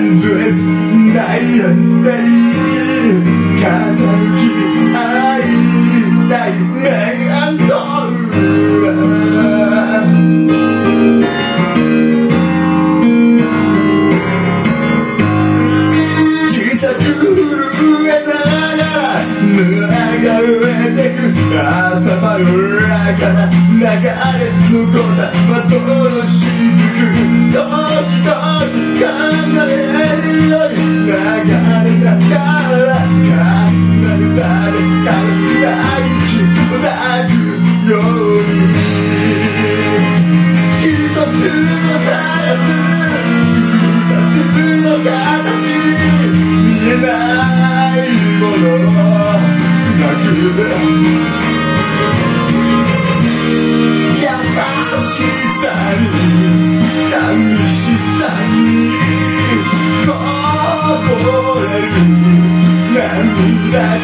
endless night and day 傾き合いたいメインと小さく震えながら流れてく朝真夜中な流れ残った窓の雫時々考えるより流れながら重なる誰かの大地を抱くように一つを探す二つの形見えないものをつなぐ優しさに寂しさにこぼれる涙が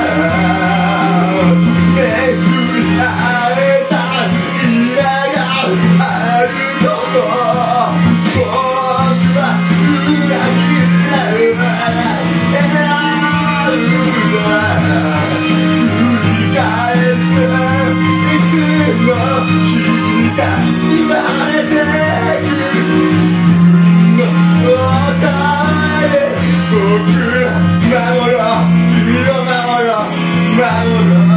巡り会えた今があること僕は裏切らない選ぶのは繰り返すいつも君が生まれてく自分の答えで僕守ろう君を守ろう守ろう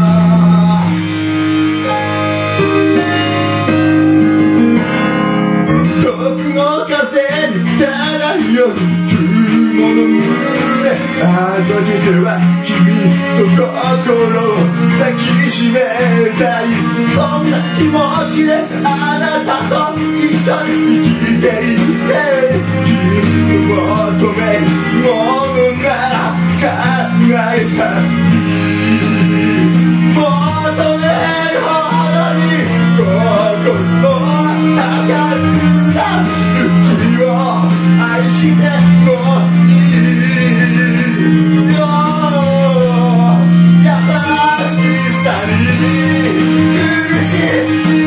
遠くの風に漂う雲の群れあの時は君の心を抱きしめたいそんな気持ちであなたと一緒に生きていて君を求めるものなら考えた求めるほどに心は高るんだ君を愛してもいいよ優しさに苦しみの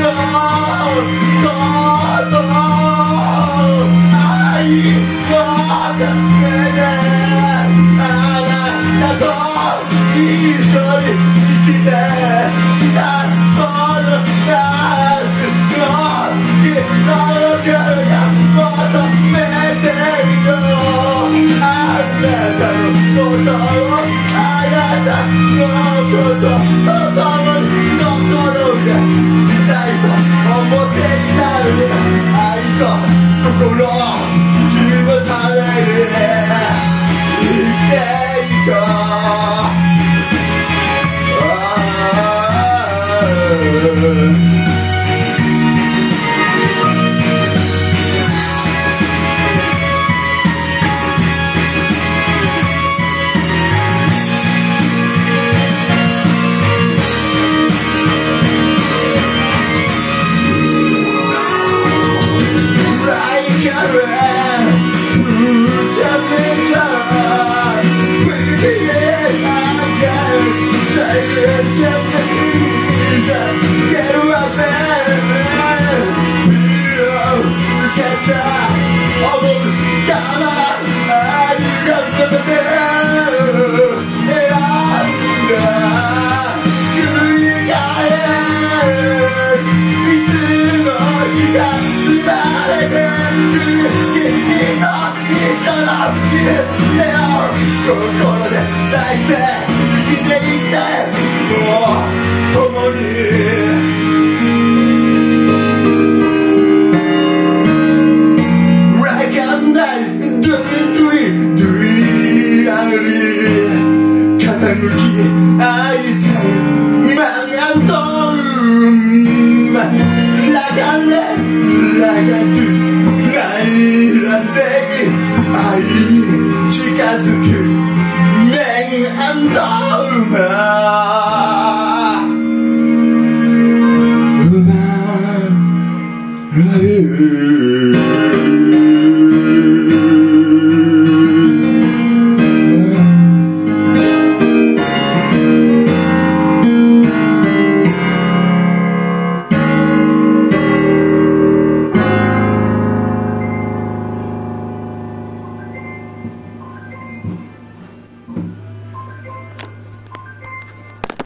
こと愛をかけてあなたと一緒に生きてきたその夏の日の夜が求めてるよあなたのことをあなたのことと共に心が見たいと思っていたのに愛と心君のために生きていこう心で抱いて生きていってもう共にLike a night in the dream 傾き合いたいマンアントLike a night Like a tooth ないらんで愛に近づく